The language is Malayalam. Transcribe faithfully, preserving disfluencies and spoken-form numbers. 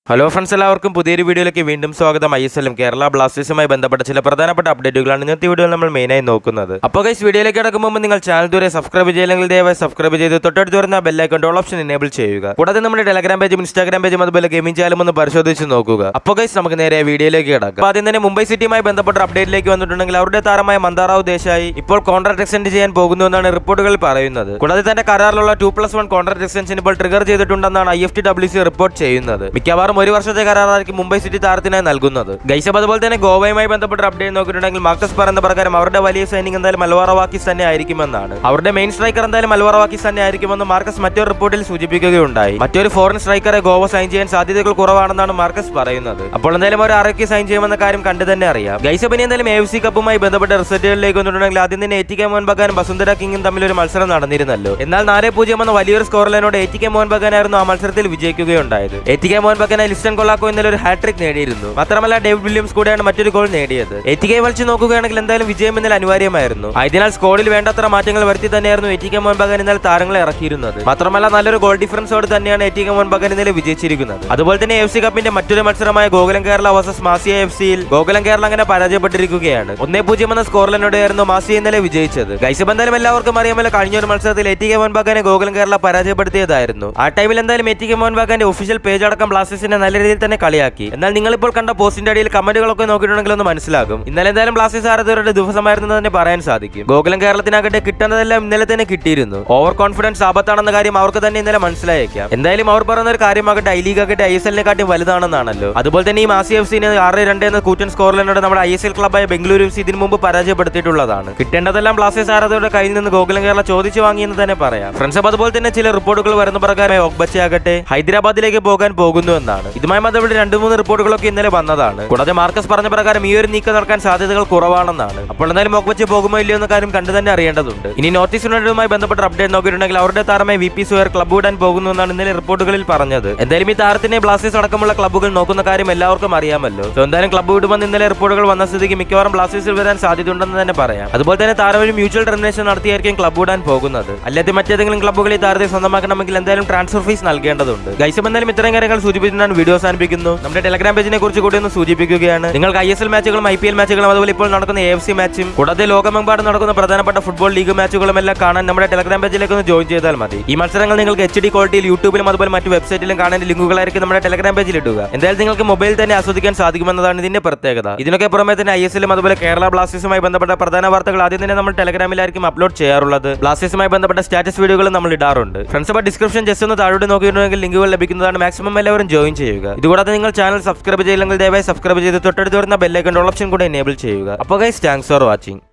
ഹലോ ഫ്രണ്ട്സ്, എല്ലാവർക്കും പുതിയൊരു വീഡിയോയിലേക്ക് വീണ്ടും സ്വാഗതം. ഐ എസ് എല്ലും കേരള ബ്ലാസ്റ്റേഴ്സുമായി ബന്ധപ്പെട്ട ചില പ്രധാനപ്പെട്ട അപ്ഡേറ്റുകളാണ് ഇന്നത്തെ വീഡിയോയിൽ നമ്മൾ മെയിനായി നോക്കുന്നത്. അപ്പോൾ ഗൈസ്, വീഡിയോയിലേക്ക് കടക്കുമ്പോൾ നിങ്ങൾ ചാനൽ ദൂരെ സബ്സ്ക്രൈബ് ചെയ്യില്ലെങ്കിൽ ദയവായി സബ്സ്ക്രൈബ് ചെയ്ത് തൊട്ടടുത്ത് വരുന്ന ബെല്ലൈക്കൺ ഓൾ ഓപ്ഷൻ എനേബിൾ ചെയ്യുക. കൂടാതെ നമ്മുടെ ടെലഗ്രാം പേജും ഇൻസ്റ്റാഗ്രാം പേജും അതുപോലെ ഗെയിമിംഗ് ചാനലും ഒന്ന് പരിശോധിച്ച് നോക്കുക. അപ്പോൾ ഗൈസ്, നമുക്ക് നേരെ വീഡിയോയിലേക്ക് കിടക്കാം. ആദ്യം തന്നെ മുംബൈ സിറ്റിയുമായി ബന്ധപ്പെട്ട അപ്ഡേറ്റിലേക്ക് വന്നിട്ടുണ്ടെങ്കിൽ അവരുടെ താരമായ മന്ദാറാവ് ദേശായി ഇപ്പോൾ കോൺട്രാക്ട് എക്സ്റ്റെൻഡ് ചെയ്യാൻ പോകുന്നു എന്നാണ് റിപ്പോർട്ടുകൾ പറയുന്നത്. കൂടാതെ തന്റെ കരാറിലുള്ള two plus one contract extension ഇപ്പോൾ ട്രിഗർ ചെയ്തിട്ടുണ്ടെന്നാണ് I F T W C report ചെയ്യുന്നത്. മിക്കവാറും ഒരു വർഷത്തെ കരാർ മുംബൈ സിറ്റി താരത്തിനായി നൽകുന്നത്. ഗൈസ്, അതുപോലെ തന്നെ ഗോവയുമായി ബന്ധപ്പെട്ട അപ്ഡേറ്റ് നോക്കിയിട്ടുണ്ടെങ്കിൽ മാർക്കസ് പറയുന്ന പ്രകാരം അവരുടെ വലിയ സൈനിങ് എന്തായാലും അൽവാറോ വാക്കീസ് തന്നെ ആയിരിക്കുമെന്നാണ്. അവരുടെ മെയിൻ സ്ട്രൈക്കർ എന്തായാലും അൽവാറോ വാക്കീസ് തന്നെ ആയിരിക്കുമെന്ന് മാർക്കസ് മറ്റൊരു റിപ്പോർട്ടിൽ സൂചിപ്പിക്കുകയുണ്ടായി. മറ്റൊരു ഫോറിൻ സ്ട്രൈക്കറെ ഗോവ സൈൻ ചെയ്യാൻ സാധ്യതകൾ കുറവാണെന്നാണ് മാർക്കസ് പറയുന്നത്. അപ്പോൾ എന്തായാലും ഒരു ആരൊക്കെ സൈൻ ചെയ്യുമെന്ന കാര്യം കണ്ടു തന്നെ അറിയാം. ഗൈസ്, പിന്നെ എന്തായാലും എ എഫ് സി കപ്പുമായി ബന്ധപ്പെട്ട റിസൾട്ടുകളിലേക്ക് വന്നിട്ടുണ്ടെങ്കിൽ ആദ്യം തന്നെ എ ടി കെ മോഹൻ ബഗാനും വസുന്ധര കിങ്ങും തമ്മിൽ ഒരു മത്സരം നടന്നിരുന്നല്ലോ. എന്നാൽ നാല് പൂജ്യം എന്ന വലിയൊരു സ്കോർ ലൈനോട് എ ടി കെ മോഹൻ ബഗാനായിരുന്നു ആ മത്സരത്തിൽ വിജയിക്കുകയുണ്ടായത്. എ ടി കെ മോഹൻ ബഗാനായി ലിസ്റ്റൺ കൊളാക്കോ ഇന്നലെ ഒരു ഹാട്രിക് നേടിയിരുന്നു. മാത്രമല്ല ഡേവിഡ് വില്യംസ് കൂടെയാണ് മറ്റൊരു ഗോൾ നേടിയത്. എ ടി കെ വലിച്ചു നോക്കുകയാണെങ്കിൽ എന്തായാലും വിജയം ഇന്നലെ അനിവാര്യമായിരുന്നു. ആയതിനാൽ സ്കോഡിൽ വേണ്ടത്ര മാറ്റങ്ങൾ വരുത്തി തന്നെയായിരുന്നു A T K Mohun Bagan ഇന്നലെ താരങ്ങളെ ഇറക്കിയിരുന്നത്. മാത്രമല്ല നല്ലൊരു ഗോൾ ഡിഫറൻസോട് തന്നെയാണ് A T K Mohun Bagan ഇന്നലെ വിജയിച്ചിരിക്കുന്നത്. അതുപോലെ തന്നെ എഫ് സി കപ്പിന്റെ മറ്റൊരു മത്സരമായ ഗോകുലം കേരള വേഴ്സസ് മാസിയ എഫ് സിയിൽ ഗോകുലം കേരള അങ്ങനെ പരാജയപ്പെട്ടിരിക്കുകയാണ്. ഒന്നേ പൂജ്യം എന്ന സ്കോർ ലൈനോടെയായിരുന്നു മാസിയ ഇന്നലെ വിജയിച്ചത്. ഗൈസ്, എന്തായാലും എല്ലാവർക്കും അറിയാമല്ലോ കഴിഞ്ഞ ഒരു മത്സരത്തിൽ എ ടി കെ മോഹൻ ബഗാനെ ഗോകുലം കേരള പരാജയപ്പെടുത്തിയതായിരുന്നു. ആ ടൈമിൽ എന്തായാലും എ ടി കെ മോഹൻ ബഗാന്റെ ഒഫീഷ്യൽ പേജ് അടക്കം ബ്ലാസ്റ്റേഴ്സിനെ നല്ല രീതിയിൽ തന്നെ കളിയാക്കി. എന്നാൽ നിങ്ങൾ ഇപ്പോൾ കണ്ട പോസ്റ്റിന്റെ അടിയിൽ കമന്റുകളൊക്കെ നോക്കിയിട്ടുണ്ടെങ്കിൽ ഒന്ന് മനസ്സിലാകും. ഇന്നലെ എന്തായാലും ബ്ലാസ്റ്റേഴ്സ് ആരാധകരുടെ ദിവസമായിരുന്നു തന്നെ പറയാൻ സാധിക്കും. ഗോകുലം കേരളത്തിനാകട്ടെ കിട്ടുന്നതെല്ലാം ഇന്നലെ തന്നെ കിട്ടിയിരുന്നു. ഓവർ കോൺഫിഡൻസ് ആപത്താണെന്ന കാര്യം അവർക്ക് തന്നെ ഇന്നലെ മനസ്സിലായേക്കാം. എന്തായാലും അവർ പറയുന്ന ഒരു കാര്യമാകട്ടെ ഐ ലീഗ് ആകട്ടെ ഐ എസ് എല്ലിനെക്കാട്ടും വലുതാണെന്നാണല്ലോ. അതുപോലെ തന്നെ ഈ മാസി എഫ് സിനെ ആറ് രണ്ട് എന്ന കൂറ്റൻ സ്കോറിലൂടെ നമ്മുടെ ഐ എസ് എൽ ക്ലബായ ബംഗളൂരു എഫ് സി ഇതിനു മുമ്പ് പരാജയപ്പെടുത്തിയിട്ടുള്ളതാണ്. കിട്ടേണ്ടതെല്ലാം ബ്ലാസ്റ്റേഴ്സ് ആരാധകരുടെ കയ്യിൽ നിന്ന് ഗോകുലം കേരള ചോദിച്ചു വാങ്ങിയെന്ന് തന്നെ പറയാം. ഫ്രണ്ട്സ്, അതുപോലെ തന്നെ ചില റിപ്പോർട്ടുകൾ വരുന്ന പ്രകാരം ഒഗ്ബച്ചെ ആകട്ടെ ഹൈദരാബാദിലേക്ക് പോകാൻ പോകുന്നു എന്നാണ്. ഇതുമായി ബന്ധപ്പെട്ട് രണ്ട് മൂന്ന് റിപ്പോർട്ടുകളൊക്കെ ഇന്നലെ വന്നതാണ്. കൂടാതെ മാർക്കസ് പറഞ്ഞ പ്രകാരം ഈ ഒരു നീക്കം നടക്കാൻ സാധ്യതകൾ കുറവാണെന്നാണ്. അപ്പോൾ എന്തായാലും ഒഗ്ബച്ചെ പോകുമോ ഇല്ലയോ എന്ന കാര്യം കണ്ടു തന്നെ അറിയേണ്ടതുണ്ട്. ഇനി നോർത്ത് ഈസ്റ്റ് യുണൈറ്റഡുമായി ബന്ധപ്പെട്ട അപ്ഡേറ്റ് നോക്കിയിട്ടുണ്ടെങ്കിൽ അവരുടെ താരമായി വി പി സുഹർ ക്ലബ് വിടാൻ പോകുന്നു എന്നാണ് ഇന്നലെ റിപ്പോർട്ടുകളിൽ പറഞ്ഞത്. എന്തായാലും ഈ താരത്തിനെ ബ്ലാസ്റ്റേഴ്സ് അടക്കമുള്ള ക്ലബ്ബുകൾ നോക്കുന്ന കാര്യം എല്ലാവർക്കും അറിയാമല്ലോ. സോ എന്തായാലും ക്ലബ്ബ് വിടുമെന്ന് ഇന്നലെ റിപ്പോർട്ടുകൾ വന്ന സ്ഥിതിക്ക് മിക്കവാറും ബ്ലാസ്റ്റേഴ്സിൽ വരാൻ സാധ്യതയുണ്ടെന്ന് തന്നെ പറയാം. അതുപോലെ തന്നെ താരം ഒരു മ്യൂച്വൽ ടെർമിനേഷൻ നടത്തിയായിരിക്കും ക്ലബ്ബ് വിടാൻ പോകുന്നത്. അല്ലാതെ മറ്റേതെങ്കിലും ക്ലബ്ബുകൾ ഈ താരത്തെ സ്വന്തമാക്കണമെങ്കിൽ എന്തായാലും ട്രാൻസ്ഫർ ഫീസ് നൽകേണ്ടതുണ്ട്. ഗൈസ്, എന്തായാലും ഇത്തരം കാര്യങ്ങൾ സൂചിപ്പിച്ചിട്ടാണ് വീഡിയോ അവസാനിപ്പിക്കുന്നു. നമ്മുടെ ടെലഗ്രാം പേജിനെ കുറിച്ച് കൂടി ഒന്ന് സൂചിപ്പിക്കുകയാണ്. നിങ്ങൾക്ക് ഐ എസ് എൽ മാച്ചുകളും ഐ പി എൽ മാച്ചുകളും അതുപോലെ ഇപ്പോൾ നടക്കുന്ന എ എഫ് സി മാച്ചും കൂടാതെ ലോകമെമ്പാടും നടക്കുന്ന പ്രധാനപ്പെട്ട ഫുട്ബോൾ ലീഗ് മാച്ചുകളും എല്ലാം കാണാൻ നമ്മുടെ ടെലഗ്രാം പേജിലേക്ക് ഒന്ന് ജോയിൻ ചെയ്താൽ മതി. ഈ മത്സരങ്ങൾ നിങ്ങൾക്ക് എച്ച് ഡി ക്വാളിറ്റിയിൽ യൂട്യൂബിലും അതുപോലെ മറ്റു വെബ്സൈറ്റിലും കാണാൻ ലിങ്കുകളായിരിക്കും നമ്മുടെ ടെലഗ്രാം പേജിൽ ഇടുക. എന്തായാലും നിങ്ങൾക്ക് മൊബൈൽ തന്നെ ആസ്വദിക്കാൻ സാധിക്കുമെന്നതാണ് ഇതിന്റെ പ്രത്യേകത. ഇതിനൊക്കെ പുറമെ തന്നെ ഐ എസ് എല്ലും അതുപോലെ കേരള ബ്ലാസ്റ്റേഴ്സുമായി ബന്ധപ്പെട്ട പ്രധാന വാർത്തകൾ ആദ്യം തന്നെ നമ്മൾ ടെലഗ്രാമിലായിരിക്കും അപ്ലോഡ് ചെയ്യാറുള്ളത്. ബ്ലാസ്റ്റേഴ്സുമായി ബന്ധപ്പെട്ട സ്റ്റാറ്റസ് വീഡിയോകൾ നമ്മൾ ഇടാറുണ്ട്. ഫ്രണ്ട്സ്, അപ്പോൾ ഡിസ്ക്രിപ്ഷൻ ജസ്റ്റ് ഒന്ന് താഴോട്ട് നോക്കിയിട്ടുണ്ടെങ്കിൽ ലിങ്കുകൾ ലഭിക്കുന്നതാണ്. മാക്സിമം എല്ലാവരും ജോയിൻ ചെയ്യുക. ഇതുകൂടാതെ നിങ്ങൾ ചാനൽ സബ്സ്ക്രൈബ് ചെയ്യില്ലെങ്കിൽ ദയവായി സബ്സ്ക്രൈബ് ചെയ്ത് തൊട്ടടുത്ത് വരുന്ന ബെല്ലൈക്കൺ ഓൾ ഓപ്ഷൻ കൂടെ എനേബിൾ ചെയ്യുക. അപ്പോൾ ഗൈസ്, താങ്ക്സ് ഫോർ വാച്ചിങ്.